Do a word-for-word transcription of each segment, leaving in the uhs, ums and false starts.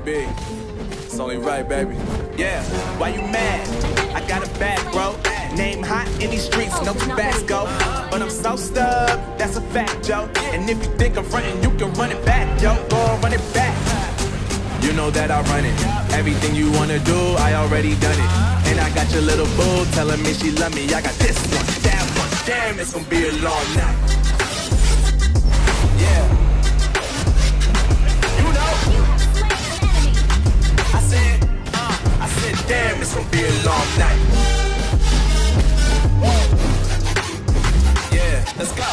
B. It's only right, baby. Yeah, why you mad? I got a bag, bro. Name hot in these streets, no Tabasco. But I'm so stubbed, that's a fact, yo. And if you think I'm frontin', you can run it back, yo. Go on, run it back. You know that I run it. Everything you wanna do, I already done it. And I got your little boo telling me she love me. I got this one, that one. Damn, it's gonna be a long night. Yeah. You know. I said, uh, I said, damn, it's gonna be a long night. Yeah, let's go.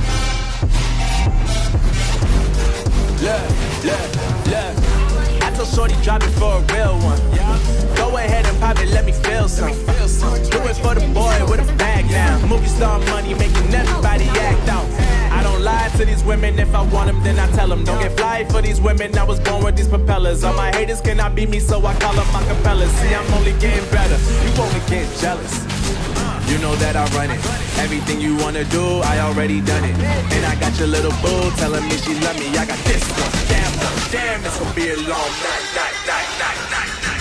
Look, look, look. I told Shorty drop it for a real one. Go ahead and pop it, let me feel some. Do it for the boy with a bag now. Movie star money making everybody act out. I don't lie to these women, if I want them then I tell them. Don't get fly for these women, I was born with these propellers. All my haters cannot beat me, so I call them my capellas. See, I'm only getting better, you only get jealous. You know that I run it. Everything you wanna do, I already done it. And I got your little boo telling me she love me. I got this one, damn, damn, it's gonna be a long night, night, night, night, night, night.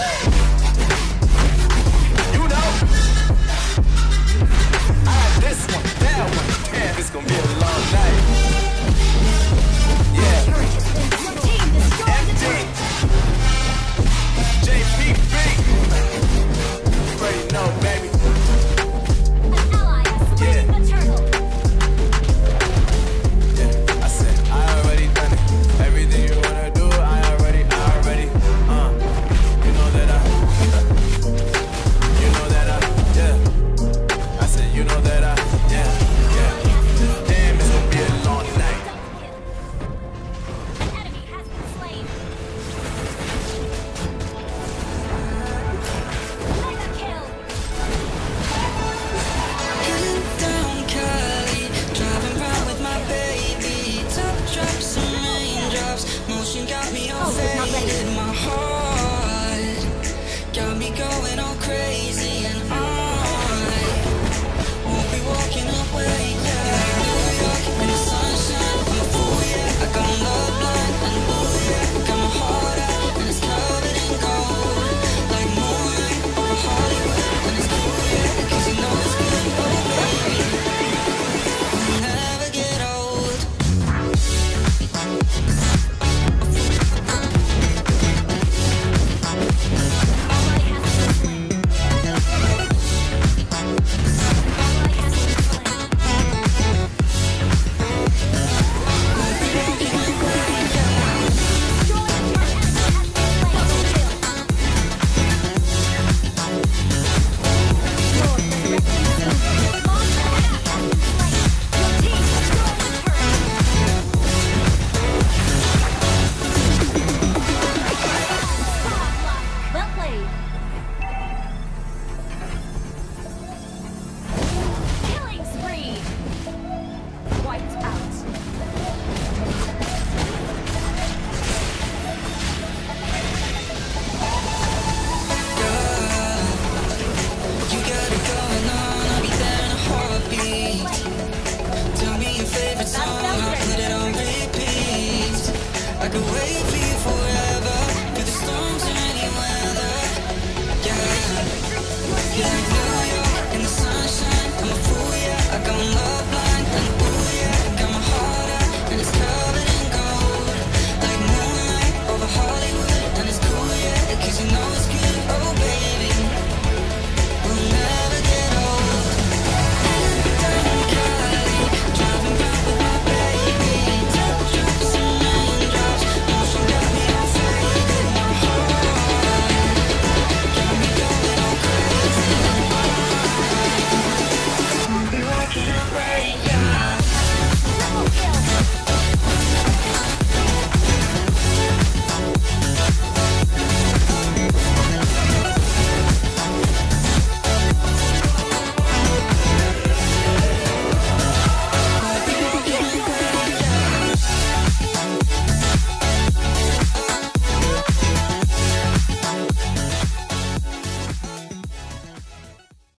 You know, I got this one, that one, damn, it's gonna be a long night. Yeah, M D, J P B, you already know, baby. I could wait